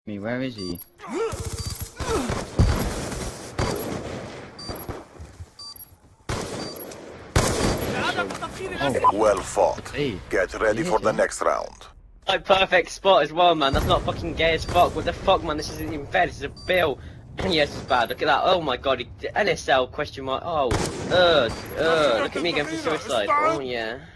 Me, where is he? Well fought. Hey. Get ready for the next round. Like perfect spot as well, man. That's not fucking gay as fuck. What the fuck, man? This isn't even fair. This is a bill. Yes, it's bad. Look at that. Oh my god. NSL question mark. Oh, look at me going for suicide. Oh yeah.